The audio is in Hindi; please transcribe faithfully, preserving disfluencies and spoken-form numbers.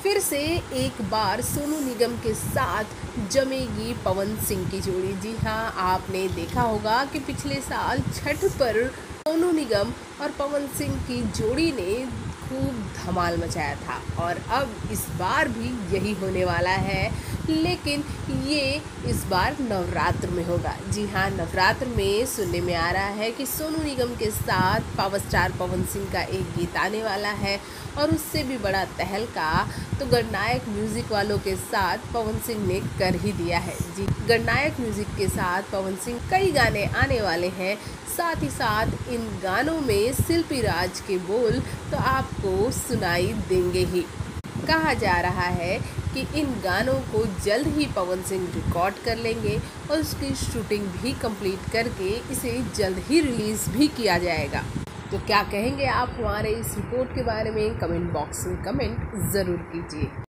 फिर से एक बार सोनू निगम के साथ जमेगी पवन सिंह की जोड़ी। जी हाँ, आपने देखा होगा कि पिछले साल छठ पर सोनू निगम और पवन सिंह की जोड़ी ने खूब धमाल मचाया था और अब इस बार भी यही होने वाला है, लेकिन ये इस बार नवरात्र में होगा। जी हाँ, नवरात्र में सुनने में आ रहा है कि सोनू निगम के साथ पावर स्टार पवन सिंह का एक गीत आने वाला है और उससे भी बड़ा तहलका तो गणनायक म्यूज़िक वालों के साथ पवन सिंह ने कर ही दिया है। जी, गणनायक म्यूज़िक के साथ पवन सिंह कई गाने आने वाले हैं। साथ ही साथ इन गानों में शिल्पी राज के बोल तो आपको सुनाई देंगे ही। कहा जा रहा है कि इन गानों को जल्द ही पवन सिंह रिकॉर्ड कर लेंगे और उसकी शूटिंग भी कंप्लीट करके इसे जल्द ही रिलीज़ भी किया जाएगा। तो क्या कहेंगे आप हमारे इस रिपोर्ट के बारे में? कमेंट बॉक्स में कमेंट ज़रूर कीजिए।